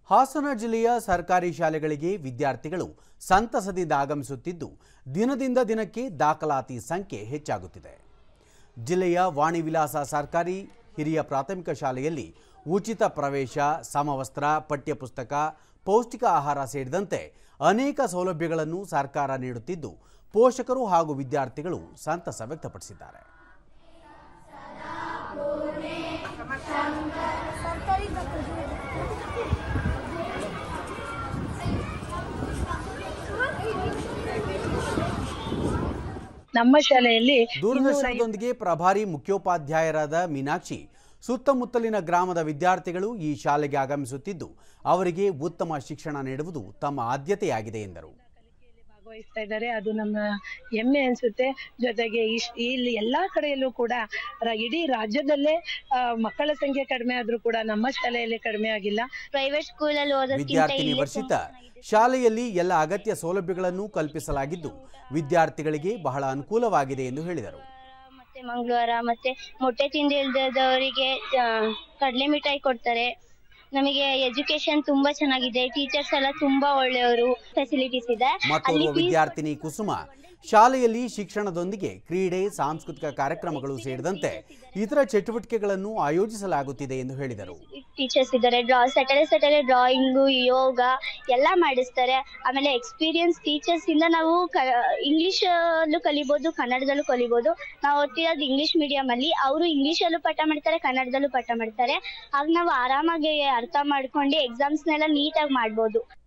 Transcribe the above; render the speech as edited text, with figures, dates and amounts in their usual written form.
ಹಾಸನ ಜಿಲ್ಲೆಯ ಸರ್ಕಾರಿ ಶಾಲೆಗಳಿಗೆ ವಿದ್ಯಾರ್ಥಿಗಳು ಸಂತಸದಿಂದ ಆಗಮಿಸುತ್ತಿದ್ದು ದಿನದಿಂದ ದಿನಕ್ಕೆ ದಾಖಲಾತಿ ಸಂಖ್ಯೆ ಹೆಚ್ಚಾಗುತ್ತಿದೆ. ಜಿಲ್ಲೆಯ ವಾಣಿವಿಲಾಸ ಸರ್ಕಾರಿ ಹಿರಿಯ ಪ್ರಾಥಮಿಕ ಶಾಲೆಯಲ್ಲಿ ಉಚಿತ ಪ್ರವೇಶ, ಸಮವಸ್ತ್ರ, ಪಠ್ಯಪುಸ್ತಕ, ಪೌಷ್ಟಿಕ ಆಹಾರ ಸೇರಿದಂತೆ ಅನೇಕ ಸೌಲಭ್ಯಗಳನ್ನು ಸರ್ಕಾರ ನೀಡುತ್ತಿದ್ದು ಪೋಷಕರು ಹಾಗೂ ವಿದ್ಯಾರ್ಥಿಗಳು ಸಂತಸ ವ್ಯಕ್ತಪಡಿಸಿದ್ದಾರೆ. ನಮ್ಮ ಶಾಲೆಯಲ್ಲಿ ದೂರದರ್ಶನದೊಂದಿಗೆ ಪ್ರಭಾರಿ ಮುಖ್ಯೋಪಾಧ್ಯಾಯರಾದ ಮೀನಾಕ್ಷಿ ಸುತ್ತಮುತ್ತಲಿನ ಗ್ರಾಮದ ವಿದ್ಯಾರ್ಥಿಗಳು ಈ ಶಾಲೆಗೆ ಆಗಮಿಸುತ್ತಿದ್ದು ಅವರಿಗೆ ಉತ್ತಮ ಶಿಕ್ಷಣ ನೀಡುವುದು ತಮ್ಮ ಆದ್ಯತೆಯಾಗಿದೆ ಎಂದರು. ಭಾಗವಹಿಸ್ತಾ ಇದ್ದಾರೆ, ಅದು ನಮ್ಮ ಹೆಮ್ಮೆ ಅನ್ಸುತ್ತೆ. ಜೊತೆಗೆ ಇಲ್ಲಿ ಎಲ್ಲಾ ಕಡೆಯಲ್ಲೂ ಕೂಡ ಇಡೀ ರಾಜ್ಯದಲ್ಲೇ ಮಕ್ಕಳ ಸಂಖ್ಯೆ ಕಡಿಮೆ ಆದ್ರೂ ಕೂಡ ನಮ್ಮ ಶಾಲೆಯಲ್ಲಿ ಕಡಿಮೆ ಆಗಿಲ್ಲ. ಪ್ರೈವೇಟ್ ಸ್ಕೂಲಲ್ಲಿ ವಿದ್ಯಾರ್ಥಿನಿ ವರ್ಷಿತ ಶಾಲೆಯಲ್ಲಿ ಎಲ್ಲ ಅಗತ್ಯ ಸೌಲಭ್ಯಗಳನ್ನು ಕಲ್ಪಿಸಲಾಗಿದ್ದು ವಿದ್ಯಾರ್ಥಿಗಳಿಗೆ ಬಹಳ ಅನುಕೂಲವಾಗಿದೆ ಎಂದು ಹೇಳಿದರು. ಮತ್ತೆ ಮಂಗಳವಾರ ಮತ್ತೆ ಮೊಟ್ಟೆ ತಿಂಡಿ ಇಲ್ದವರಿಗೆ ಕಡಲೆ ಮಿಠಾಯಿ ಕೊಡ್ತಾರೆ. ನಮಗೆ ಎಜುಕೇಶನ್ ತುಂಬಾ ಚೆನ್ನಾಗಿದೆ, ಟೀಚರ್ಸ್ ಎಲ್ಲ ತುಂಬಾ ಒಳ್ಳೆಯವರು, ಫೆಸಿಲಿಟೀಸ್ ಇದೆ. ಮತ್ತೊಬ್ಬ ವಿದ್ಯಾರ್ಥಿನಿ ಕುಸುಮ ಶಾಲೆಯಲ್ಲಿ ಶಿಕ್ಷಣದೊಂದಿಗೆ ಕ್ರೀಡೆ, ಸಾಂಸ್ಕೃತಿಕ ಕಾರ್ಯಕ್ರಮಗಳು ಸೇರಿದಂತೆ ಇತರ ಚಟುವಟಿಕೆಗಳನ್ನು ಆಯೋಜಿಸಲಾಗುತ್ತಿದೆ ಎಂದು ಹೇಳಿದರು. ಟೀಚರ್ಸ್ ಇದ್ದಾರೆ, ಸ್ಯಾಟರ್ಡೆ ಡ್ರಾಯಿಂಗು, ಯೋಗ ಎಲ್ಲ ಮಾಡಿಸ್ತಾರೆ. ಆಮೇಲೆ ಎಕ್ಸ್ಪೀರಿಯನ್ಸ್ ಟೀಚರ್ಸ್ ಇಂದ ನಾವು ಇಂಗ್ಲಿಷ್ ಅಲ್ಲೂ ಕಲಿಬಹುದು, ಕನ್ನಡದಲ್ಲೂ ಕಲಿಬಹುದು. ನಾವು ಓದ್ತಿರೋದು ಇಂಗ್ಲಿಷ್ ಮೀಡಿಯಂ ಅಲ್ಲಿ, ಅವರು ಇಂಗ್ಲಿಷ್ ಅಲ್ಲೂ ಪಾಠ ಮಾಡ್ತಾರೆ, ಕನ್ನಡದಲ್ಲೂ ಪಾಠ ಮಾಡ್ತಾರೆ. ಆಗ ನಾವು ಆರಾಮಾಗಿ ಅರ್ಥ ಮಾಡ್ಕೊಂಡು ಎಕ್ಸಾಮ್ಸ್ನೆಲ್ಲ ನೀಟಾಗಿ ಮಾಡ್ಬೋದು.